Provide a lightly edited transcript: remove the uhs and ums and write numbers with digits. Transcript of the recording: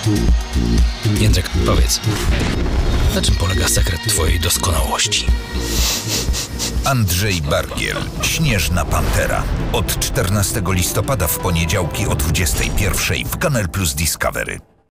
Jędrek, powiedz, na czym polega sekret twojej doskonałości? Andrzej Bargiel, Śnieżna Pantera. Od 14 listopada w poniedziałki o 21:00 w Kanal Plus Discovery.